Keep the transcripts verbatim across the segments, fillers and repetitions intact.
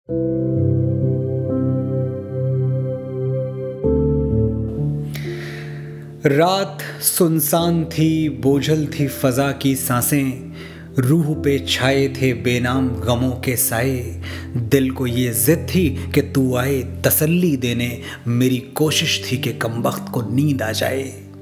रात सुनसान थी, बोझल थी फजा की सांसें, रूह पे छाए थे बेनाम गमों के साए। दिल को ये जिद थी कि तू आए तसल्ली देने, मेरी कोशिश थी कि कमबख्त को नींद आ जाए।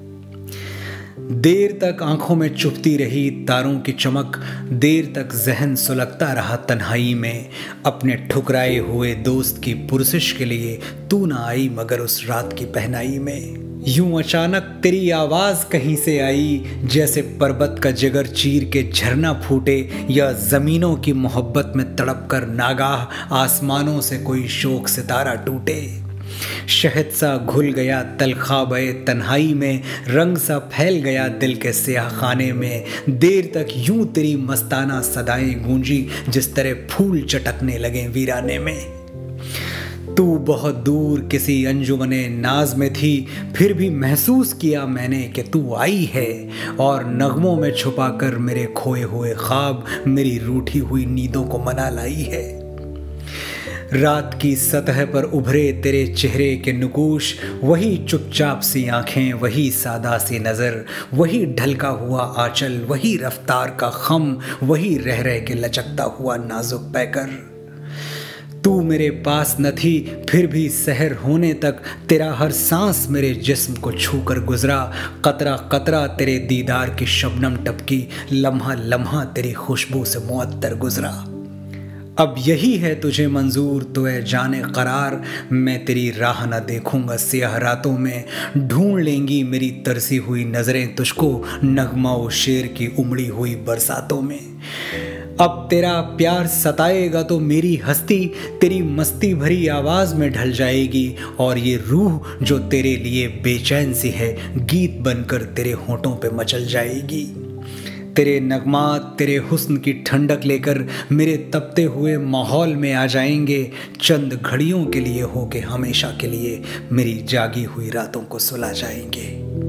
देर तक आंखों में चुभती रही तारों की चमक, देर तक जहन सुलगता रहा तन्हाई में। अपने ठुकराए हुए दोस्त की पुरसिश के लिए तू ना आई मगर उस रात की पहनाई में। यूं अचानक तेरी आवाज कहीं से आई, जैसे पर्वत का जिगर चीर के झरना फूटे, या जमीनों की मोहब्बत में तड़प कर नागाह आसमानों से कोई शोक सितारा टूटे। शहद सा घुल गया तलखाबे तन्हाई में, रंग सा फैल गया दिल के स्याह खाने में। देर तक यूं तेरी मस्ताना सदाएं गूंजी, जिस तरह फूल चटकने लगे वीराने में। तू बहुत दूर किसी अंजुमने नाज में थी, फिर भी महसूस किया मैंने कि तू आई है, और नगमों में छुपाकर मेरे खोए हुए ख्वाब मेरी रूठी हुई नींदों को मना लाई है। रात की सतह पर उभरे तेरे चेहरे के नुकूश, वही चुपचाप सी आंखें, वही सादा सी नज़र, वही ढलका हुआ आंचल, वही रफ्तार का खम, वही रह रह के लचकता हुआ नाजुक पैकर। तू मेरे पास न थी, फिर भी सहर होने तक तेरा हर सांस मेरे जिस्म को छूकर गुजरा। कतरा कतरा तेरे दीदार की शबनम टपकी, लम्हा लम्हा तेरी खुशबू से मुअत्तर गुजरा। अब यही है तुझे मंजूर तो ए जाने करार, मैं तेरी राह न देखूंगा सियाह रातों में। ढूंढ लेंगी मेरी तरसी हुई नजरें तुझको, नगमा व शेर की उमड़ी हुई बरसातों में। अब तेरा प्यार सताएगा तो मेरी हस्ती तेरी मस्ती भरी आवाज में ढल जाएगी, और ये रूह जो तेरे लिए बेचैन सी है, गीत बनकर तेरे होठों पे मचल जाएगी। तेरे नगमात तेरे हुस्न की ठंडक लेकर मेरे तपते हुए माहौल में आ जाएंगे। चंद घड़ियों के लिए हो के हमेशा के लिए मेरी जागी हुई रातों को सुला जाएंगे।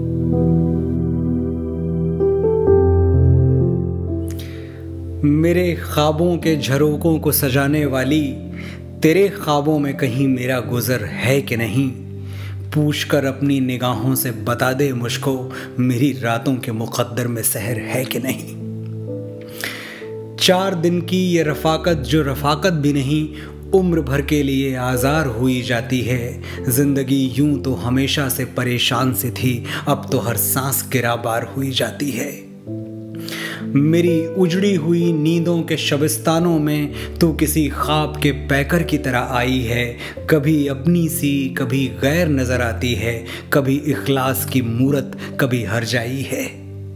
मेरे ख्वाबों के झरोकों को सजाने वाली, तेरे ख्वाबों में कहीं मेरा गुजर है कि नहीं? पूछकर अपनी निगाहों से बता दे मुझको, मेरी रातों के मुकद्दर में सहर है कि नहीं? चार दिन की ये रफाकत जो रफाकत भी नहीं, उम्र भर के लिए आज़ार हुई जाती है। जिंदगी यूं तो हमेशा से परेशान सी थी, अब तो हर सांस गिराबार हुई जाती है। मेरी उजड़ी हुई नींदों के शबिस्तानों में तू किसी ख्वाब के पैकर की तरह आई है। कभी अपनी सी कभी गैर नजर आती है, कभी इखलास की मूरत कभी हरजाई है।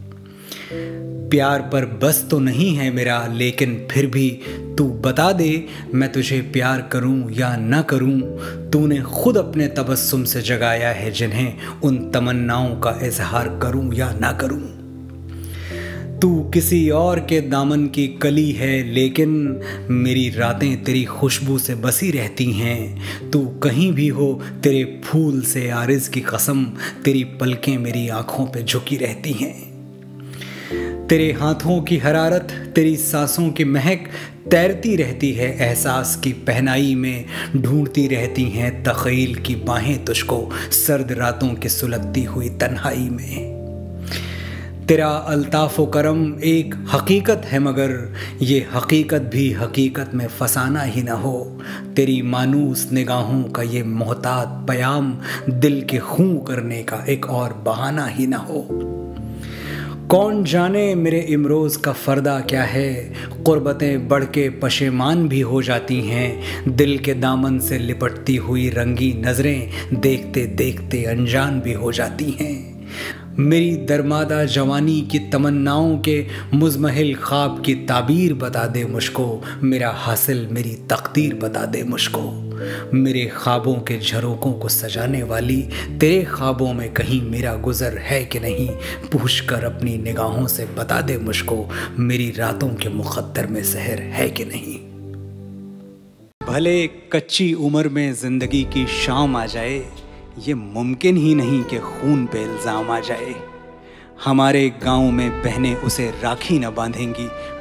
प्यार पर बस तो नहीं है मेरा, लेकिन फिर भी तू बता दे मैं तुझे प्यार करूं या न करूं। तूने खुद अपने तबस्सुम से जगाया है जिन्हें, उन तमन्नाओं का इजहार करूं या ना करूं। तू किसी और के दामन की कली है, लेकिन मेरी रातें तेरी खुशबू से बसी रहती हैं। तू कहीं भी हो तेरे फूल से आरिज की कसम, तेरी पलकें मेरी आंखों पे झुकी रहती हैं। तेरे हाथों की हरारत तेरी सांसों की महक तैरती रहती है एहसास की पहनाई में। ढूंढती रहती हैं तख़य्युल की बाहें तुझको, सर्द रातों की सुलगती हुई तन्हाई में। तेरा अल्ताफ़ व करम एक हकीकत है, मगर ये हकीकत भी हकीकत में फसाना ही ना हो। तेरी मानूस निगाहों का ये मोहतात पयाम, दिल के खूं करने का एक और बहाना ही ना हो। कौन जाने मेरे इमरोज़ का फ़र्दा क्या है, क़ुर्बतें बढ़ के पशेमान भी हो जाती हैं। दिल के दामन से लिपटती हुई रंगी नज़रें देखते देखते अनजान भी हो जाती हैं। मेरी दरमादा जवानी की तमन्नाओं के मुज़महिल ख्वाब की ताबीर बता दे मुझको, मेरा हासिल मेरी तकदीर बता दे मुझको। मेरे ख्वाबों के झरोकों को सजाने वाली, तेरे ख्वाबों में कहीं मेरा गुजर है कि नहीं? पूछ कर अपनी निगाहों से बता दे मुझको, मेरी रातों के मुकद्दर में सहर है कि नहीं? भले कच्ची उम्र में जिंदगी की शाम आ जाए, ये मुमकिन ही नहीं कि खून पे इल्ज़ाम आ जाए। हमारे गांव में बहनें उसे राखी न बांधेंगी,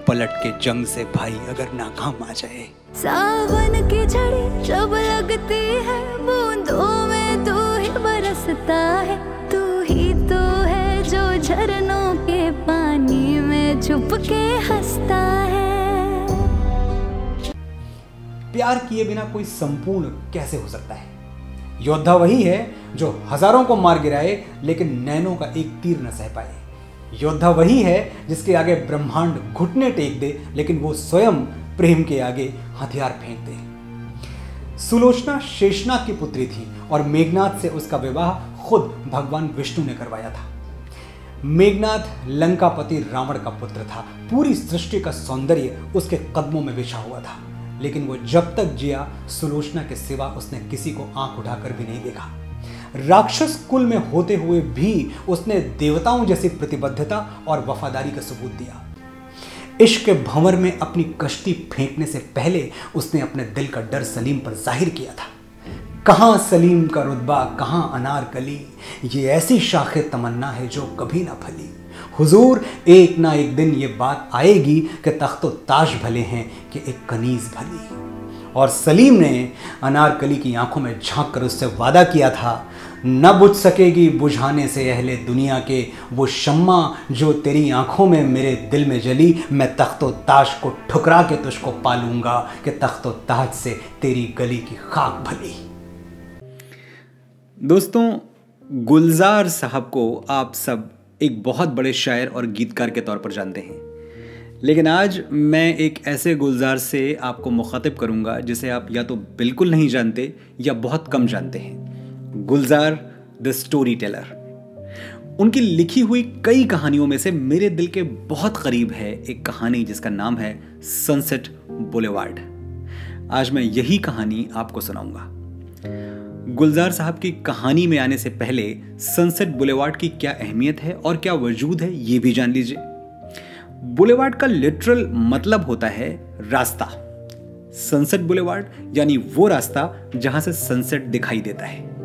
पलट के जंग से भाई अगर नाकाम आ जाए। सावन की झड़ी जब लगती है बूंदों में तू ही बरसता है, तू ही तो है जो झरनों के पानी में छुप के हंसता है। प्यार किए बिना कोई संपूर्ण कैसे हो सकता है? योद्धा वही है जो हजारों को मार गिराए लेकिन नैनों का एक तीर न सह पाए। योद्धा वही है जिसके आगे ब्रह्मांड घुटने टेक दे लेकिन वो स्वयं प्रेम के आगे हथियार फेंक दे। सुलोचना शेषनाग की पुत्री थी और मेघनाथ से उसका विवाह खुद भगवान विष्णु ने करवाया था। मेघनाथ लंकापति रावण का पुत्र था। पूरी सृष्टि का सौंदर्य उसके कदमों में बिछा हुआ था, लेकिन वो जब तक जिया सुलोचना के सिवा उसने किसी को आंख उठाकर भी नहीं देखा। राक्षस कुल में होते हुए भी उसने देवताओं जैसी प्रतिबद्धता और वफादारी का सबूत दिया। इश्क के भंवर में अपनी कश्ती फेंकने से पहले उसने अपने दिल का डर सलीम पर जाहिर किया था। कहां सलीम का रुतबा, कहां अनारकली, ये ऐसी शाखे तमन्ना है जो कभी ना फली। हुजूर, एक ना एक दिन ये बात आएगी कि तख्तो ताज भले हैं कि एक कनीज भली। और सलीम ने अनारकली की आंखों में झांक कर उससे वादा किया था, न बुझ सकेगी बुझाने से अहले दुनिया के वो शम्मा जो तेरी आंखों में मेरे दिल में जली। मैं तख्तो ताज को ठुकरा के तुझको पालूंगा कि तख्तो ताज से तेरी गली की खाक भली। दोस्तों, गुलजार साहब को आप सब एक बहुत बड़े शायर और गीतकार के तौर पर जानते हैं, लेकिन आज मैं एक ऐसे गुलजार से आपको मुखातिब करूंगा जिसे आप या तो बिल्कुल नहीं जानते या बहुत कम जानते हैं। Gulzar the story teller. उनकी लिखी हुई कई कहानियों में से मेरे दिल के बहुत करीब है एक कहानी जिसका नाम है सनसेट बुलेवार्ड। आज मैं यही कहानी आपको सुनाऊंगा। गुलजार साहब की कहानी में आने से पहले सनसेट बुलेवार्ड की क्या अहमियत है और क्या वजूद है ये भी जान लीजिए। बुलेवार्ड का लिटरल मतलब होता है रास्ता। सनसेट बुलेवार्ड यानी वो रास्ता जहां से सनसेट दिखाई देता है।